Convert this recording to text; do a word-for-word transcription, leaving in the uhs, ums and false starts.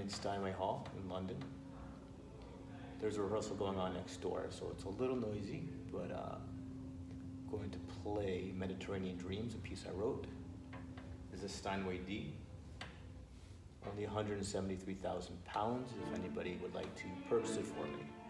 London Steinway Hall in London. There's a rehearsal going on next door, so it's a little noisy, but uh, I'm going to play Mediterranean Dreams, a piece I wrote. This is a Steinway D. Only one hundred seventy-three thousand pounds if anybody would like to purchase it for me.